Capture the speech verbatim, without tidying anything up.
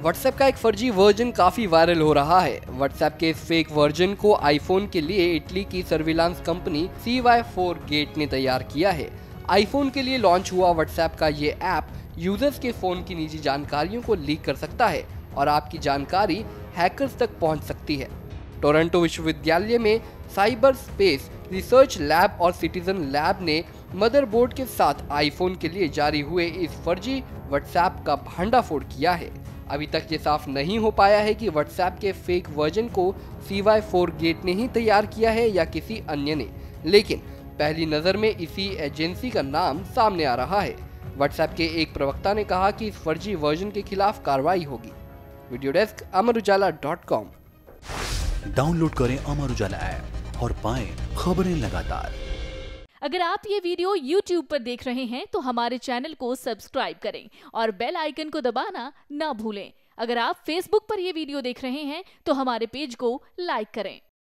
WhatsApp का एक फर्जी वर्जन काफी वायरल हो रहा है। व्हाट्सएप के इस फेक वर्जन को आईफोन के लिए इटली की surveillance company C Y four gate ने तैयार किया है। आईफोन के लिए लॉन्च हुआ व्हाट्सएप का ये ऐप यूजर्स के फोन की निजी जानकारियों को लीक कर सकता है और आपकी जानकारी हैकर्स तक पहुंच सकती है। टोरंटो विश्वविद्यालय में साइबर स्पेस रिसर्च लैब और सिटीजन लैब ने मदरबोर्ड के साथ आईफोन के लिए जारी हुए इस फर्जी व्हाट्सएप का भंडाफोड़ किया है। अभी तक ये साफ नहीं हो पाया है कि व्हाट्सएप के फेक वर्जन को सी वाई फोर गेट ने ही तैयार किया है या किसी अन्य ने, लेकिन पहली नजर में इसी एजेंसी का नाम सामने आ रहा है। व्हाट्सएप के एक प्रवक्ता ने कहा कि इस फर्जी वर्जन के खिलाफ कार्रवाई होगी। Video desk Amar Ujala dot com. Download करें अमर उजाला ऐप और पाएं खबरें लगातार। अगर आप ये वीडियो YouTube पर देख रहे हैं तो हमारे चैनल को सब्सक्राइब करें और बेल आइकन को दबाना ना भूलें। अगर आप Facebook पर ये वीडियो देख रहे हैं तो हमारे पेज को लाइक करें।